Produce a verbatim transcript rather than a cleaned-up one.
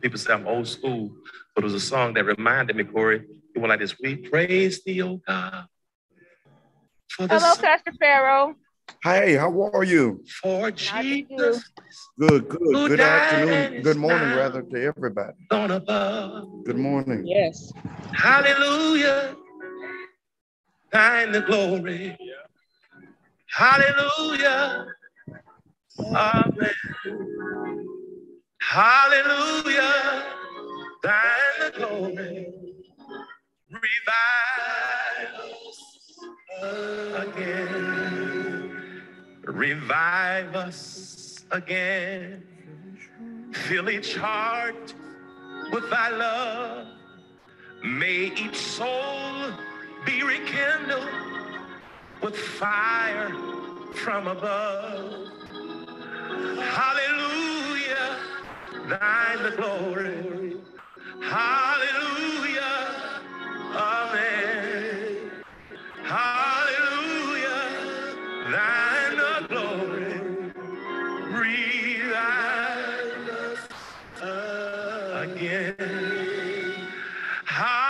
People say I'm old school, but it was a song that reminded me, Corey. It went like this: we praise thee, O God. For the Hello, Pastor Pharaoh. Hey, how are you? For Jesus. Good, good. Good afternoon. Good morning, rather, to everybody. Good morning. Yes. Hallelujah. Thine the glory. Hallelujah. Amen. Hallelujah. Thine the glory. Revive us again. Revive us again. Fill each heart with thy love. May each soul be rekindled with fire from above. Hallelujah, thine the glory. Hallelujah, amen. Hallelujah, thine the glory. Revive us again. Hallelujah.